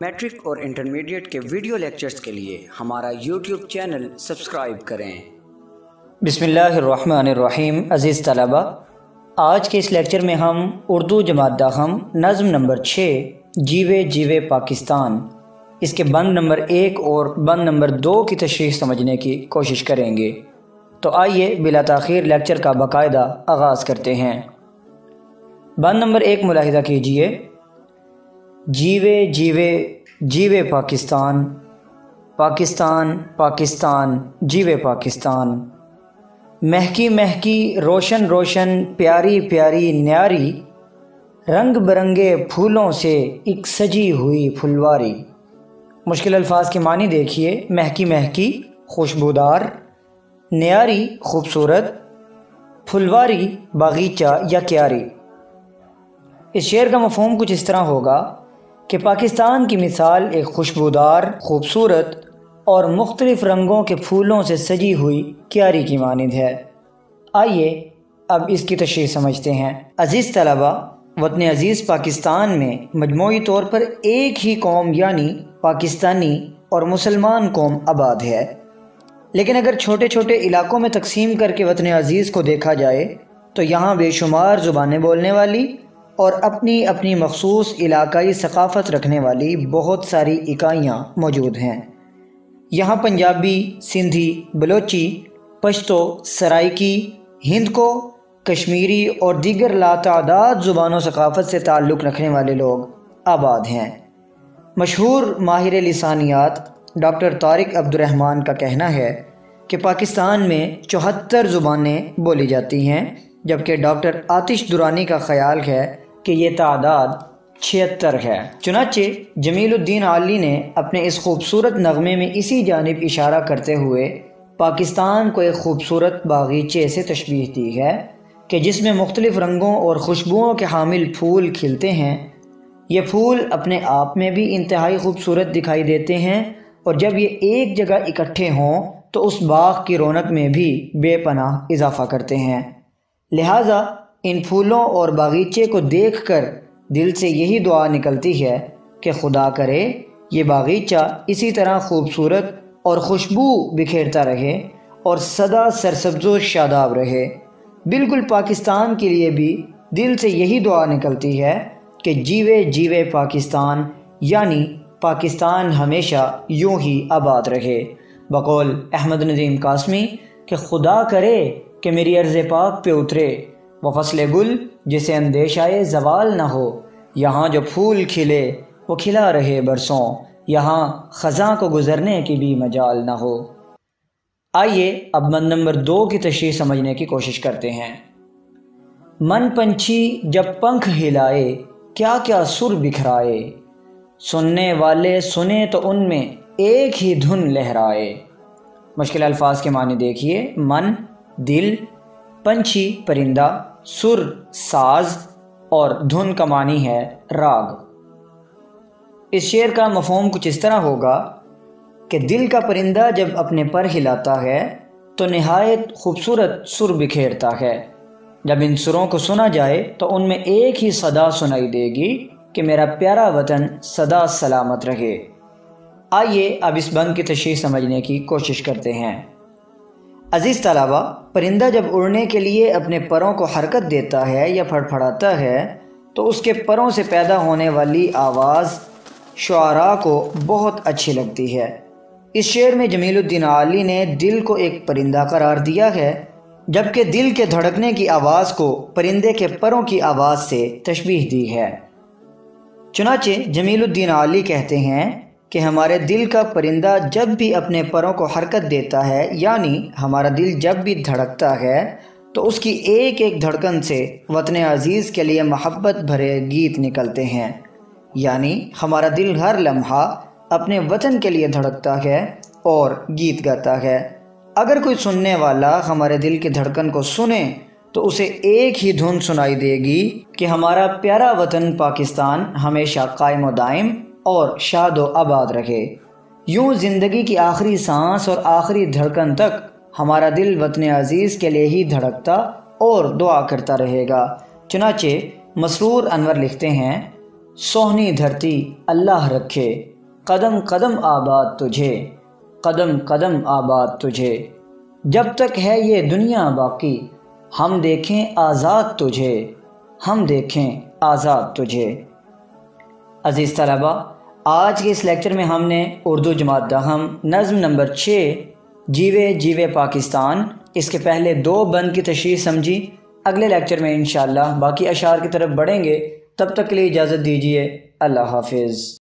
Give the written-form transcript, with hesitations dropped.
Matric और intermediate के video lectures के लिए हमारा यूट्यूब चैनल सब्सक्राइब करें। बिस्मिल्लाहिर्रहमानिर्रहीम। अज़ीज़ तलबा, आज के इस लेक्चर में हम उर्दू जमात दाखम नज़्म नंबर 6 जीवे जीवे पाकिस्तान, इसके बंद नंबर 1 और बंद नंबर 2 की तशरीह समझने की कोशिश करेंगे। तो आइए बिला ताख़ीर लेक्चर का बाकायदा आगाज़ करते हैं। बंद नंबर 1 मुलाहिज़ा कीजिए। जीवे जीवे जीवे पाकिस्तान, पाकिस्तान पाकिस्तान जीवे पाकिस्तान। महकी महकी रोशन रोशन प्यारी प्यारी न्यारी, रंग बिरंगे फूलों से एक सजी हुई फुलवारी। मुश्किल अल्फाज के मानी देखिए। महकी महकी खुशबूदार, न्यारी खूबसूरत, फुलवारी बागीचा या क्यारी। इस शेर का मफ़हूम कुछ इस तरह होगा कि पाकिस्तान की मिसाल एक खुशबूदार, खूबसूरत और मुख्तलिफ़ रंगों के फूलों से सजी हुई क्यारी की मानिंद है। आइए अब इसकी तशरीह समझते हैं। अज़ीज़ तलबा, वतन अज़ीज़ पाकिस्तान में मजमूई तौर पर एक ही कौम यानी पाकिस्तानी और मुसलमान कौम आबाद है, लेकिन अगर छोटे छोटे इलाकों में तकसीम करके वतन अज़ीज़ को देखा जाए तो यहाँ बेशुमार ज़ुबानें बोलने वाली और अपनी अपनी मखसूस इलाकाई सकाफ़त रखने वाली बहुत सारी इकाइयाँ मौजूद हैं। यहाँ पंजाबी, सिंधी, बलोची, पश्तो, सराइकी, हिंदको, कश्मीरी और दीगर लातादाद ज़ुबानों सकाफ़त से ताल्लुक़ रखने वाले लोग आबाद हैं। मशहूर माहिर लिसानियात डॉक्टर तारिक अब्दुर्रहमान का कहना है कि पाकिस्तान में 74 ज़ुबानें बोली जाती हैं, जबकि डॉक्टर आतिश दुरानी का ख़याल है कि ये तादाद 76 है। चुनाचे जमीलुद्दीन आली ने अपने इस खूबसूरत नग़मे में इसी जानिब इशारा करते हुए पाकिस्तान को एक खूबसूरत बागीचे से तशबीह दी है कि जिसमें मुख्तलिफ़ रंगों और खुशबुओं के हामिल फूल खिलते हैं। ये फूल अपने आप में भी इंतहाई खूबसूरत दिखाई देते हैं और जब ये एक जगह इकट्ठे हों तो उस बाग की रौनक में भी बेपनाह इजाफ़ा करते हैं। लिहाजा इन फूलों और बागीचे को देखकर दिल से यही दुआ निकलती है कि खुदा करे ये बागीचा इसी तरह खूबसूरत और खुशबू बिखेरता रहे और सदा सरसब्ज़ो शादाब रहे। बिल्कुल पाकिस्तान के लिए भी दिल से यही दुआ निकलती है कि जीवे जीवे पाकिस्तान, यानी पाकिस्तान हमेशा यूं ही आबाद रहे। बकौल अहमद नदीम कासमी कि खुदा करे कि मेरी अर्ज़ पाक पे उतरे वो फसले गुल जिसे अंदेशाए ज़वाल न हो। यहाँ जो फूल खिले वो खिला रहे बरसों, यहाँ ख़ज़ां को गुज़रने की भी मजाल न हो। आइए अब बंद नंबर 2 की तशरीह समझने की कोशिश करते हैं। मन पंछी जब पंख हिलाए, क्या क्या सुर बिखराए, सुनने वाले सुने तो उनमें एक ही धुन लहराए। मुश्किल अल्फाज के मानी देखिए। मन दिल, पंछी परिंदा, सुर साज और धुन का मानी है राग। इस शेर का मफ़हूम कुछ इस तरह होगा कि दिल का परिंदा जब अपने पर हिलाता है तो निहायत खूबसूरत सुर बिखेरता है। जब इन सुरों को सुना जाए तो उनमें एक ही सदा सुनाई देगी कि मेरा प्यारा वतन सदा सलामत रहे। आइए अब इस बंद की तशरीह समझने की कोशिश करते हैं। अज़ीज़ तलबा, परिंदा जब उड़ने के लिए अपने परों को हरकत देता है या फड़फड़ाता है तो उसके परों से पैदा होने वाली आवाज़ शुआरा को बहुत अच्छी लगती है। इस शेर में जमीलुद्दीन आली ने दिल को एक परिंदा करार दिया है, जबकि दिल के धड़कने की आवाज़ को परिंदे के परों की आवाज़ से तशबीह दी है। चुनाचे जमीलुद्दीन आली कहते हैं कि हमारे दिल का परिंदा जब भी अपने परों को हरकत देता है, यानी हमारा दिल जब भी धड़कता है तो उसकी एक एक धड़कन से वतन अज़ीज़ के लिए मोहब्बत भरे गीत निकलते हैं। यानी हमारा दिल हर लम्हा अपने वतन के लिए धड़कता है और गीत गाता है। अगर कोई सुनने वाला हमारे दिल की धड़कन को सुने तो उसे एक ही धुन सुनाई देगी कि हमारा प्यारा वतन पाकिस्तान हमेशा कायम व दायम और शादो आबाद रहे। यूँ ज़िंदगी की आखिरी सांस और आखिरी धड़कन तक हमारा दिल वतन अज़ीज़ के लिए ही धड़कता और दुआ करता रहेगा। चुनाचे मसरूर अनवर लिखते हैं, सोहनी धरती अल्लाह रखे, قدم قدم آباد تجھے، قدم قدم آباد تجھے، جب تک ہے یہ دنیا باقی ہم دیکھیں آزاد تجھے، ہم دیکھیں آزاد تجھے۔ عزیز طلبہ، آج کے اس لیکچر میں ہم نے اردو جماعت دہم نظم نمبر 6 جیوے جیوے پاکستان، اس کے پہلے 2 بند کی تشریح سمجھی۔ اگلے لیکچر میں انشاءاللہ باقی اشعار کی طرف بڑھیں گے، تب تک کے لیے اجازت دیجیے، اللہ حافظ۔